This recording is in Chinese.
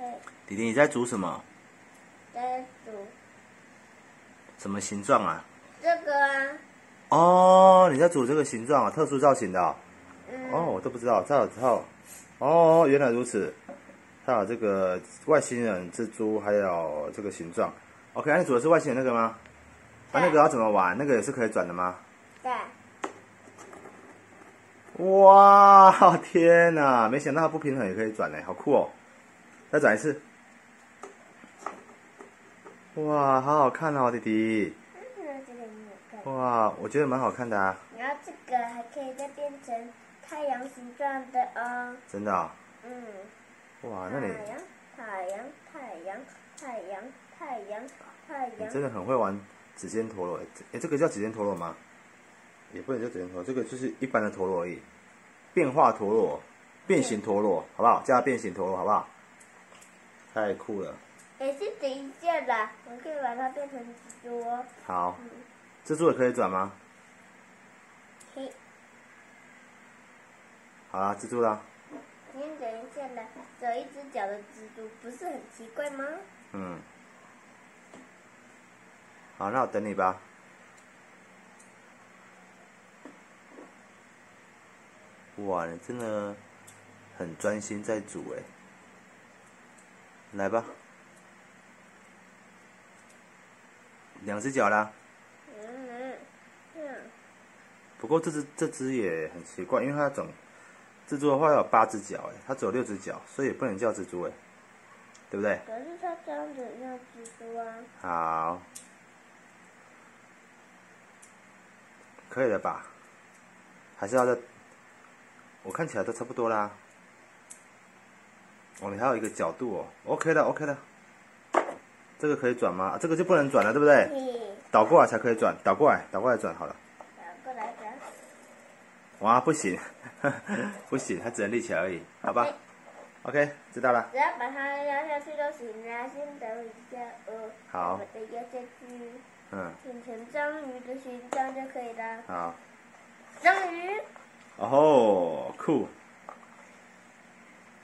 弟弟，你在煮什么？ 在煮什么形状啊？ 这个啊。 哦，你在煮这个形状啊，特殊造型的哦。 嗯。 哦，我都不知道，哦，原来如此。它有这个外星人蜘蛛，还有这个形状。OK， 那你煮的是外星人那个吗？那个要怎么玩？那个也是可以转的吗？ 对。 哇，天哪！没想到它不平衡也可以转呢，好酷哦！再转一次。哇，好好看哦，弟弟。哇，我觉得蛮好看的啊。 然后这个还可以再变成太阳形状的哦。 真的啊？ 嗯。 哇，那你太阳。 你真的很会玩指尖陀螺。哎，这个叫指尖陀螺吗？也不能叫指尖陀螺，这个就是一般的陀螺而已。变化陀螺、变形陀螺，好不好？叫它变形陀螺，好不好？太酷了。 也是等一下的，我可以把它变成蜘蛛哦。 好。蜘蛛也可以转吗？ 嘿。 好啦，蜘蛛啦。 先等一下的，只有一只脚的蜘蛛，不是很奇怪吗？ 嗯。好，那我等你吧。哇，你真的很专心在煮哎。来吧。两只脚啦。不过这只也很奇怪，因为它蜘蛛的话要有8只脚哎，它只有6只脚，所以也不能叫蜘蛛哎，对不对？ 可是它这样子像蜘蛛啊。 好。可以了吧？还是要再，我看起来都差不多啦。哦，你还有一个角度哦 ，OK 的 ，OK 的。这个可以转吗？这个就不能转了，对不对？倒过来才可以转，倒过来转好了。 倒过来转。 哇，不行，不行，它只能立起来而已，好吧 ？OK， 知道了。 只要把它压下去就行了，先等一下哦。 好。 把它压下去。变成章鱼的形状就可以了。 好。 章鱼。 哦吼，酷。